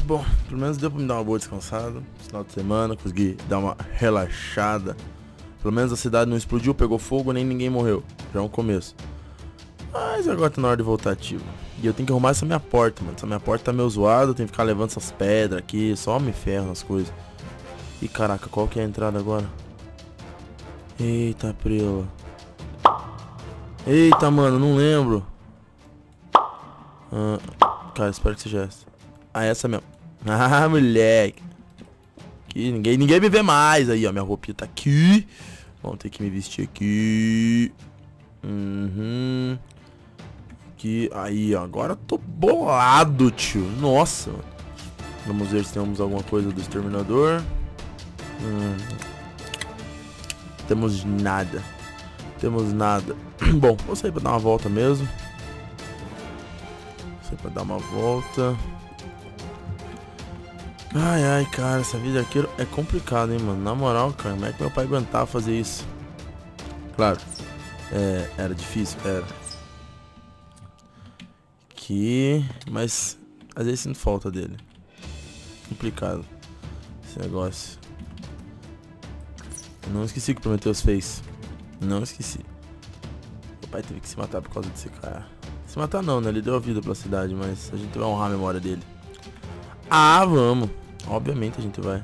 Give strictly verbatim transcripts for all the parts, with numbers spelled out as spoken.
Bom, pelo menos deu pra me dar uma boa descansada. Final de semana, consegui dar uma relaxada. Pelo menos a cidade não explodiu, pegou fogo, nem ninguém morreu. Já é um começo. Mas agora tá na hora de voltar ativo. E eu tenho que arrumar essa minha porta, mano. Essa minha porta tá meio zoada, eu tenho que ficar levando essas pedras aqui. Só me ferro nas coisas. Ih, caraca, qual que é a entrada agora? Eita, prela. Eita, mano, não lembro. Ah, cara, espero que seja essa. Ah, essa mesmo. Ah, moleque. Aqui, ninguém, ninguém me vê mais. Aí, ó, minha roupinha tá aqui. Vamos ter que me vestir aqui. Uhum. Aqui, aí, ó. Agora eu tô bolado, tio. Nossa, mano. Vamos ver se temos alguma coisa do exterminador. Hum. Temos nada. Temos nada. Bom, vou sair pra dar uma volta mesmo. Vou sair pra dar uma volta. Ai, ai, cara, essa vida de arqueiro é complicada, hein, mano. Na moral, cara, como é que meu pai aguentava fazer isso? Claro, é, era difícil, era. Aqui, mas às vezes sinto falta dele. Complicado esse negócio. Eu não esqueci que o Prometheus fez. Não esqueci. Meu pai teve que se matar por causa desse cara. Se matar não, né? Ele deu a vida pela cidade, mas a gente vai honrar a memória dele. Ah, vamos. Obviamente a gente vai.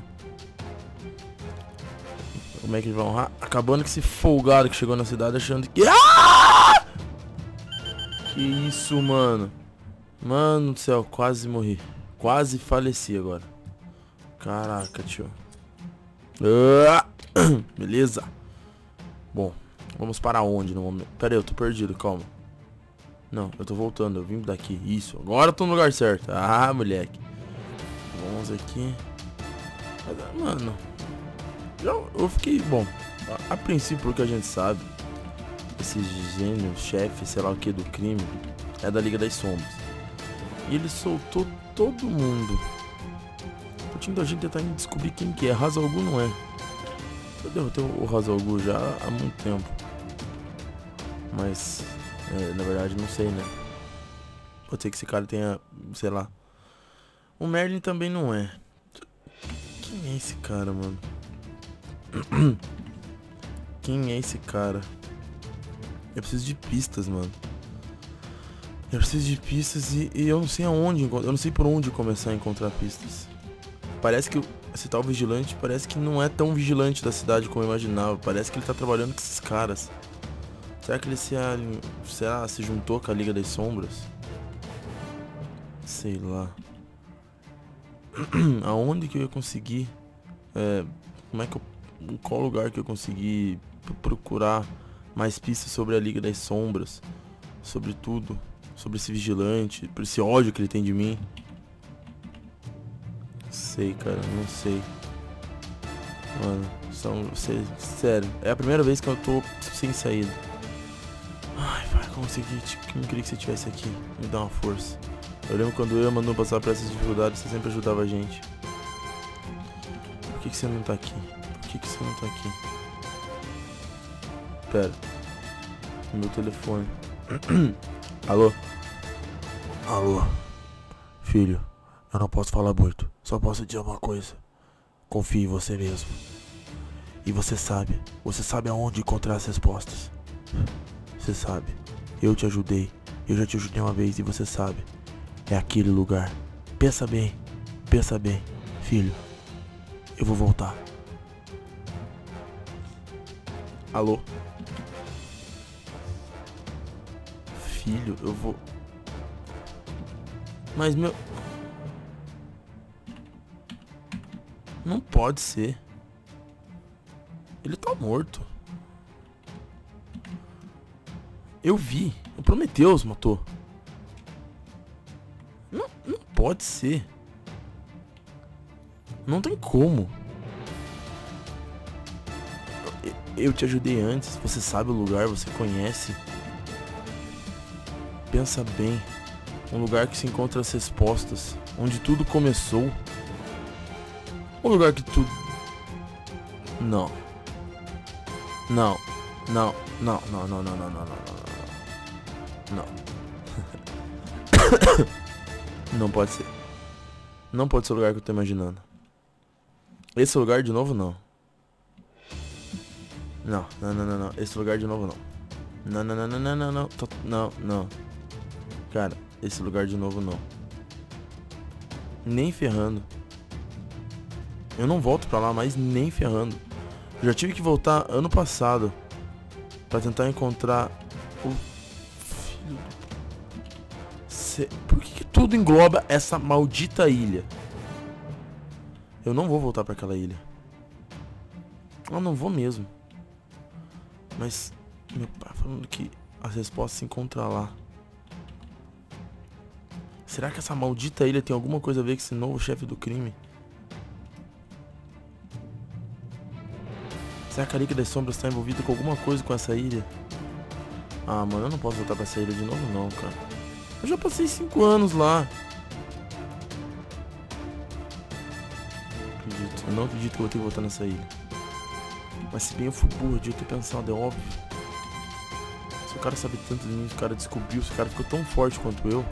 Como é que a gente vai honrar? Acabando que esse folgado que chegou na cidade achando que... Ah! Que isso, mano. Mano do céu, quase morri. Quase faleci agora. Caraca, tio. Ah! Beleza. Bom, vamos para onde no momento? Pera aí, eu tô perdido, calma. Não, eu tô voltando, eu vim daqui. Isso, agora eu tô no lugar certo. Ah, moleque. Vamos aqui. Mano, eu, eu fiquei, bom, a, a princípio, porque a gente sabe, esse gênio, chefe, sei lá o que do crime, é da Liga das Sombras. E ele soltou todo mundo. O time da gente tentando descobrir quem que é. Ra's al Ghul não é. Eu derrotei o Ra's al Ghul já há muito tempo. Mas, é, na verdade, não sei, né? Pode ser que esse cara tenha, sei lá. O Merlin também não é. Quem é esse cara, mano? Quem é esse cara? Eu preciso de pistas, mano. Eu preciso de pistas e, e eu não sei aonde, eu não sei por onde começar a encontrar pistas. Parece que esse tal vigilante parece que não é tão vigilante da cidade como eu imaginava. Parece que ele tá trabalhando com esses caras. Será que ele se, será, se juntou com a Liga das Sombras? Sei lá. Aonde que eu ia conseguir? É, como é que eu, em qual lugar que eu consegui procurar mais pistas sobre a Liga das Sombras? Sobre tudo. Sobre esse vigilante. Por esse ódio que ele tem de mim. Sei, cara, não sei. Mano, são, sei, sério, é a primeira vez que eu tô sem saída. Ai, vai, consegui, não queria que você estivesse aqui. Me dá uma força. Eu lembro quando eu e a Manu passar por essas dificuldades, você sempre ajudava a gente. Por que que você não tá aqui? Por que que você não tá aqui? Pera. Meu telefone. Alô? Alô? Filho, eu não posso falar muito. Só posso dizer uma coisa. Confie em você mesmo. E você sabe. Você sabe aonde encontrar as respostas. Você sabe. Eu te ajudei. Eu já te ajudei uma vez e você sabe. É aquele lugar. Pensa bem. Pensa bem. Filho. Eu vou voltar. Alô? Filho, eu vou... Mas meu... Não pode ser. Ele tá morto. Eu vi. O Prometheus matou. Não, não pode ser. Não tem como. Eu, eu te ajudei antes. Você sabe o lugar, você conhece. Pensa bem. Um lugar que se encontra as respostas. Onde tudo começou. Um lugar que tudo... Não. Não. Não. Não, não, não, não, não, não, não, não. Não. Não pode ser. Não pode ser o lugar que eu tô imaginando. Esse lugar de novo, não. Não, não, não, não, não. Esse lugar de novo, não. Não, não, não, não, não, não, não. Tô... Não, não. Cara, esse lugar de novo, não. Nem ferrando. Eu não volto pra lá, mas nem ferrando. Eu já tive que voltar ano passado pra tentar encontrar o filho do... Cê... Por que, que tudo engloba essa maldita ilha? Eu não vou voltar pra aquela ilha. Eu não vou mesmo. Mas meu pai falando que as respostas se encontram lá. Será que essa maldita ilha tem alguma coisa a ver com esse novo chefe do crime? Será que a Liga das Sombras está envolvida com alguma coisa com essa ilha? Ah, mano, eu não posso voltar pra essa ilha de novo não, cara. Eu já passei cinco anos lá. Acredito, eu não acredito que eu vou ter que voltar nessa ilha. Mas se bem eu fui burro, eu devia ter pensado, é óbvio. Se o cara sabe tanto de mim, se o cara descobriu, se o cara ficou tão forte quanto eu.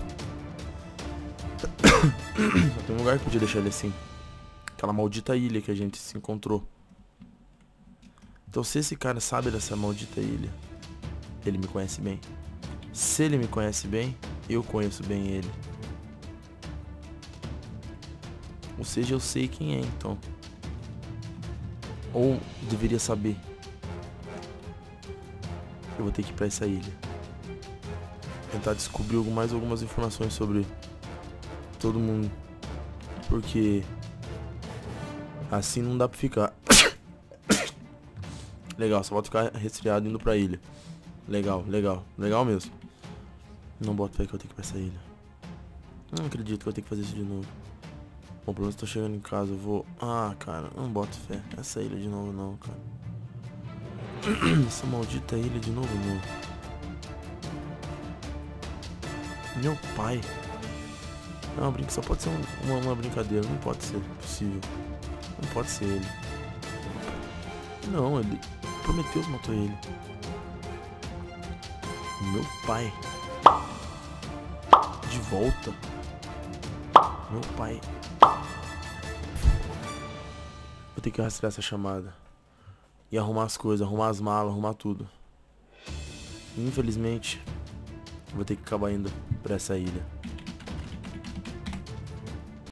Só tem um lugar que podia deixar ele assim. Aquela maldita ilha que a gente se encontrou. Então se esse cara sabe dessa maldita ilha, ele me conhece bem. Se ele me conhece bem, eu conheço bem ele. Ou seja, eu sei quem é então. Ou deveria saber. Eu vou ter que ir pra essa ilha. Tentar descobrir mais algumas informações sobre todo mundo. Porque assim não dá pra ficar. Legal, só volto ficar resfriado indo pra ilha. Legal, legal, legal mesmo. Não boto fé que eu tenho que ir pra essa ilha. Não acredito que eu tenho que fazer isso de novo. Bom, pelo menos tô chegando em casa, eu vou... Ah, cara, não boto fé. Essa ilha de novo não, cara. Essa maldita ilha de novo não. Meu pai. Não, brinca, só pode ser um, uma, uma brincadeira. Não pode ser possível. Não pode ser ele. Não, ele prometeu que matou ele. Meu pai. De volta. Meu pai. Vou ter que rastrear essa chamada. E arrumar as coisas, arrumar as malas, arrumar tudo. Infelizmente, vou ter que acabar indo pra essa ilha.